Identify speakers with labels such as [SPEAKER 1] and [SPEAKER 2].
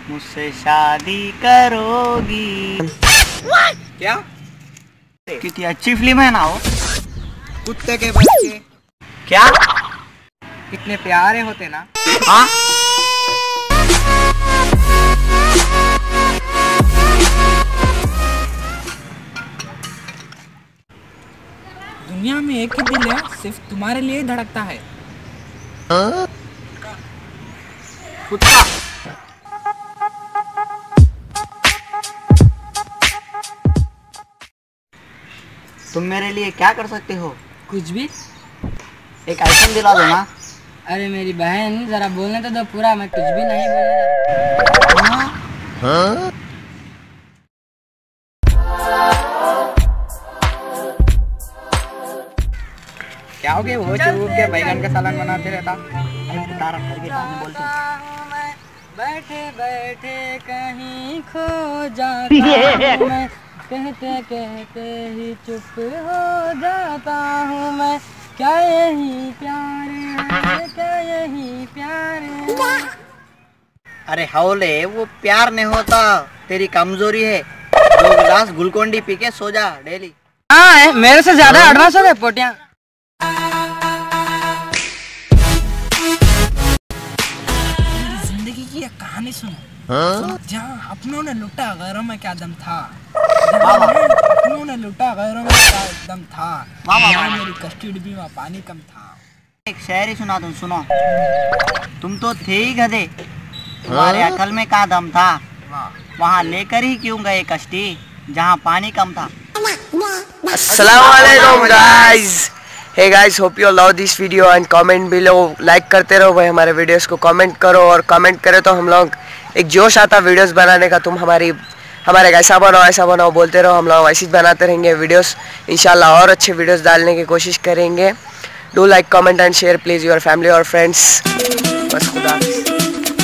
[SPEAKER 1] मुझसे शादी करोगी।
[SPEAKER 2] क्या?
[SPEAKER 1] कितनी अच्छी फिल्म है ना वो।
[SPEAKER 2] कुत्ते के बच्चे
[SPEAKER 1] क्या?
[SPEAKER 2] कितने प्यारे होते ना।
[SPEAKER 1] हाँ
[SPEAKER 2] दुनिया में एक ही दिल है, सिर्फ तुम्हारे लिए धड़कता है।
[SPEAKER 1] कुत्ता। तुम मेरे लिए क्या कर सकते हो?
[SPEAKER 3] कुछ भी।
[SPEAKER 1] एक आइफोन दिला दो ना।
[SPEAKER 3] अरे मेरी बहन जरा बोलने तो दो पूरा, मैं कुछ भी नहीं बोलने।
[SPEAKER 1] हाँ?
[SPEAKER 2] क्या हो गया? वो चुप के बैगन का सालन बनाते रहता।
[SPEAKER 1] तारा घर के सामने बोलते हैं।
[SPEAKER 3] बैठे बैठे कहीं खो जाता हूँ मैं, कहते कहते ही चुप हो जाता हूँ मैं। क्या यही प्यार है, क्या यही प्यार है।
[SPEAKER 1] अरे हौले, वो प्यार नहीं होता, तेरी कमजोरी है। 2 गिलास ग्लूकोन-डी पी के सो जा डेली।
[SPEAKER 3] हाँ मेरे से ज्यादा एडवांस हो गए पोटियां। जिंदगी की एक कहानी सुनो। जहाँ अपनों ने लुटा गैरों में क्या दम था, अपनों ने लुटा गैरों में क्या दम था, मेरी कस्टडी भी वहाँ पानी कम था।
[SPEAKER 1] एक शायरी सुना दूं, सुनो। तुम तो थे ही गधे, तुम्हारे अकल में क्या दम था, वहाँ लेकर ही क्यों गए कश्ती जहाँ पानी कम था।
[SPEAKER 4] Assalamualaikum guys. Hey guys, hope you love this video and comment below. Like करते रहो भाई हमारे वीडियोस को, कमेंट करो, और कमेंट करे तो हम लोग एक जोश आता वीडियोस बनाने का। तुम हमारे ऐसा बनाओ बोलते रहो, हम लोग ऐसे ही बनाते रहेंगे वीडियोस। इंशाल्लाह और अच्छे वीडियोस डालने की कोशिश करेंगे। Do like, comment and share please your family और फ्रेंड्स। बस खुदा हाफिज़।